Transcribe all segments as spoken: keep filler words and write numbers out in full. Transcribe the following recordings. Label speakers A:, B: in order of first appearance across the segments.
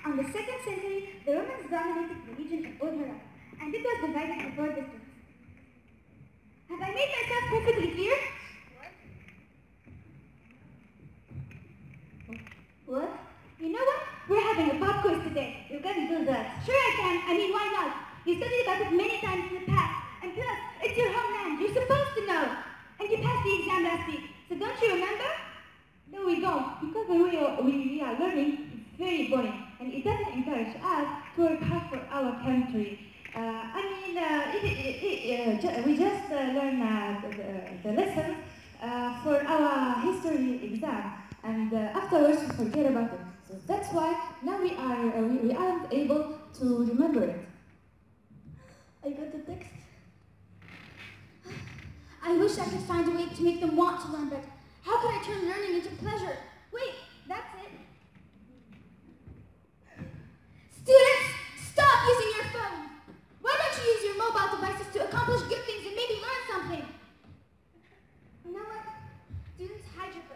A: On the second century, the Romans dominated the region of Old Iraq, and it was divided into four districts. Have I made myself perfectly clear?
B: What?
A: You know what? We're having a pop quiz today.
B: You can do that.
A: Sure I can. I mean, why not? You studied about it many times in the past. And plus, it's your homeland. You're supposed to know. And you passed the exam last week. So don't you remember?
B: No, we don't. Because the way we, we are learning is very boring. And it doesn't encourage us to work hard for our country. Uh, I mean, uh, it, it, it, uh, ju we just uh, learn uh, the, the lessons uh, for our history exam. And uh, afterwards we forget about it. So that's why now we are uh, we, we aren't able to remember it.
A: I got the text. I wish I could find a way to make them want to learn better. How could I turn learning into pleasure? Wait, that's it. Students, stop using your phone. Why don't you use your mobile devices to accomplish good things and maybe learn something? You know what? Students, hide your books.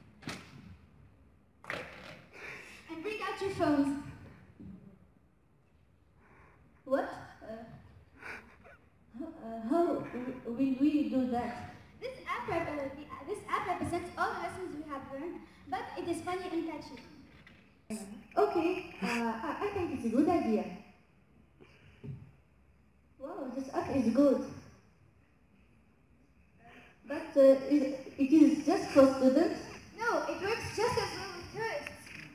A: And bring out your phones.
B: What? Uh, uh, how will we do that?
A: This app, rep uh, the, uh, this app represents all the lessons we have learned, but it is funny and catchy.
B: Okay, uh, I, I think it's a good idea. Wow, this app is good. But uh, it, it is just for students?
A: No, it works just as well with tourists.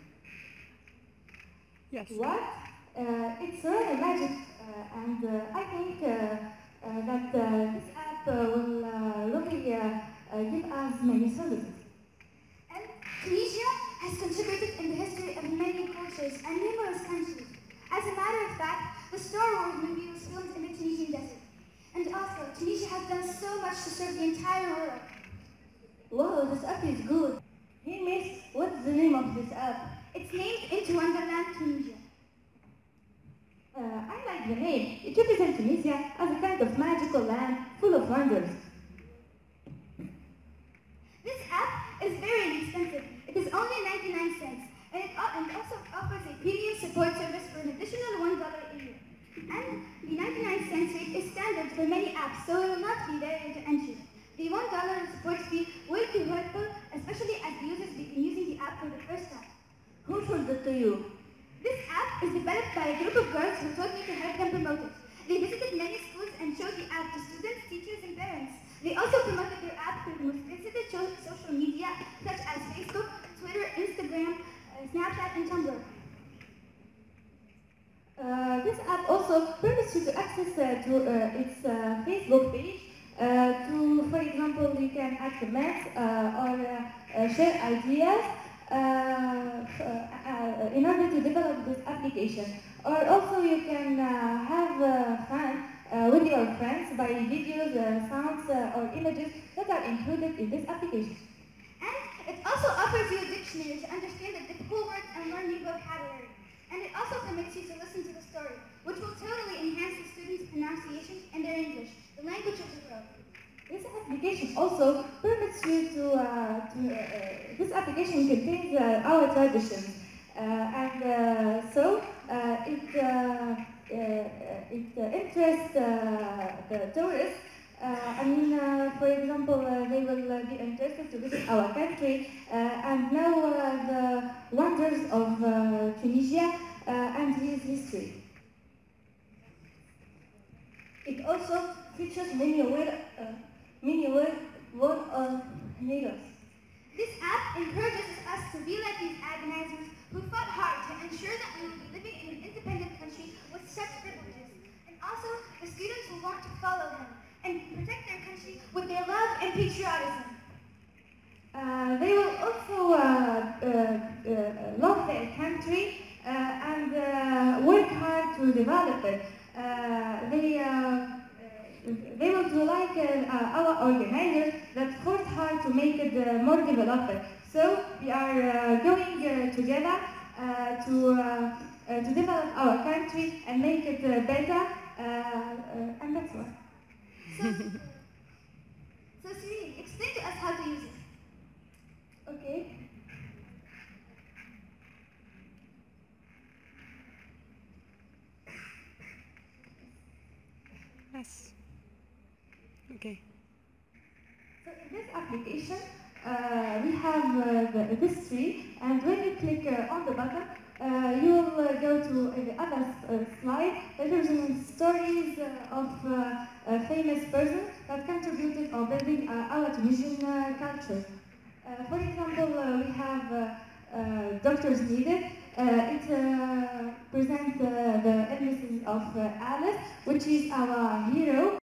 B: Yes. What? Uh, it's really magic, uh, and uh, I think uh, uh, that uh, this app uh, will uh, really uh, uh, give us many services.
A: And Tunisia has contributed in the history of many cultures and numerous countries. As a matter of fact, the Star Wars movie was filmed in the Tunisian desert. And also, Tunisia has done so much to serve the entire world.
B: Wow, this app is good. Hey miss, what's the name of this app?
A: It's named Into Wonderland, Tunisia.
B: Uh, I like the name. It represents Tunisia as a kind of magical land full of wonders.
A: This app is very inexpensive. It is only ninety-nine cents, and it, and also offers a premium support service for an additional one dollar a year. And the ninety-nine cents rate is standard for many apps, so it will not be barrier to entry. The one dollar support fee will be helpful, especially as users begin using the app for the first time.
B: Who told that to you?
A: This app is developed by a group of girls who told me to help them promote it. They visited many schools and showed the app to students, teachers, and parents. They also promoted their app through the most visited social media such as Facebook, Twitter, Instagram, uh, Snapchat, and Tumblr.
B: Uh, this app also permits you to access uh, to uh, its uh, Facebook page. Uh, to, for example, you can add comments uh, or uh, uh, share ideas uh, uh, in order to develop this application. Or also you can uh, have uh, fun uh, with your friends by videos, uh, sounds, uh, or images that are included in this application.
A: And it also offers you a dictionary to understand the difficult words and learn new vocabulary. And it also permits you to listen to the story, which will totally enhance the students' pronunciation and their English, the language of the world.
B: This application also permits you to, uh, to uh, this application contains uh, our traditions, uh, and uh, so uh, it, uh, uh, it uh, interests uh, the tourists. Uh, I mean, uh, for example, uh, they will uh, be interested to visit our country uh, and know uh, the wonders of uh, Tunisia uh, and its history. It also features many aware, uh, many aware word of neighbors.
A: This app encourages us to be like these agonizers who fought hard to ensure that we will be living in an independent country with such privileges. And also, the students will want to follow them and protect their country with their love and patriotism.
B: Uh, they will also uh, uh, uh, love their country uh, and uh, work hard to develop it. Uh, they, uh, they will do like uh, our organizers that fought hard to make it uh, more developed. So we are uh, going uh, together uh, to, uh, uh, to develop our country and make it uh, better, uh, uh, and that's all.
A: So, so Siri, explain to us how to use it.
B: Okay. So in this application, uh, we have uh, the, this tree, and when you click uh, on the button, uh, you will uh, go to uh, the other uh, slide that represents stories uh, of uh, a famous persons that contributed or building uh, our Tunisian uh, culture. Uh, for example, uh, we have uh, uh, Doctors Needed. Uh, it uh, presents uh, the illnesses of uh, Alice, which is our hero.